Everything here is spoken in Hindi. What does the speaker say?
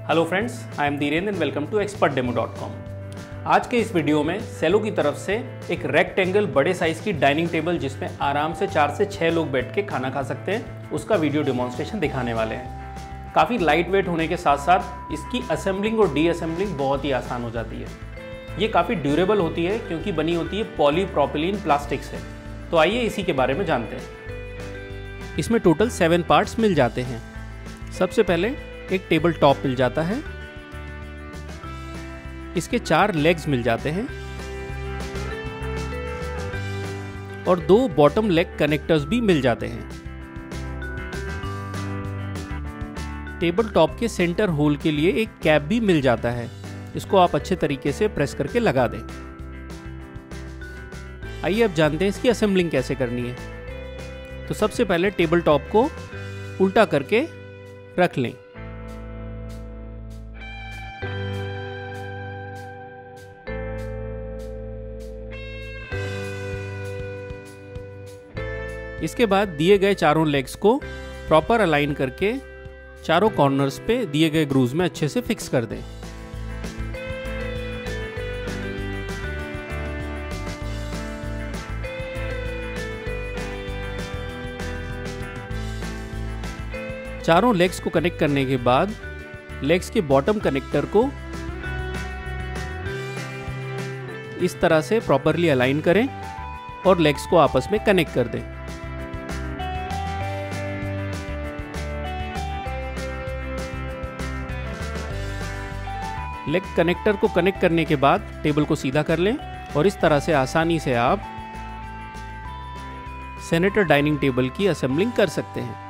Hello friends, I am Dhirendra and welcome to expertdemo.com। आज के इस वीडियो में सेलो की तरफ से एक रेक्टेंगल बड़े साइज़ की डाइनिंग टेबल जिसमें आराम से 4 से 6 लोग बैठ के खाना खा सकते हैं, उसका वीडियो डेमोन्स्ट्रेशन दिखाने वाले हैं। काफ़ी लाइट वेट होने के साथ साथ इसकी असेंबलिंग और डीअसेंबलिंग बहुत ही आसान हो जाती है। ये काफ़ी ड्यूरेबल होती है क्योंकि बनी होती है पॉलीप्रोपिलीन प्लास्टिक से। तो आइए इसी के बारे में जानते हैं। इसमें टोटल 7 पार्ट्स मिल जाते हैं। सबसे पहले एक टेबल टॉप मिल जाता है, इसके 4 लेग्स मिल जाते हैं और 2 बॉटम लेग कनेक्टर्स भी मिल जाते हैं। टेबल टॉप के सेंटर होल के लिए एक कैप भी मिल जाता है, इसको आप अच्छे तरीके से प्रेस करके लगा दें। आइए अब जानते हैं इसकी असेंबलिंग कैसे करनी है। तो सबसे पहले टेबल टॉप को उल्टा करके रख लें। इसके बाद दिए गए चारों लेग्स को प्रॉपर अलाइन करके चारों कॉर्नर्स पे दिए गए ग्रूव्स में अच्छे से फिक्स कर दें। चारों लेग्स को कनेक्ट करने के बाद लेग्स के बॉटम कनेक्टर को इस तरह से प्रॉपरली अलाइन करें और लेग्स को आपस में कनेक्ट कर दें। लेग कनेक्टर को कनेक्ट करने के बाद टेबल को सीधा कर लें और इस तरह से आसानी से आप सेनेटर डाइनिंग टेबल की असेंबलिंग कर सकते हैं।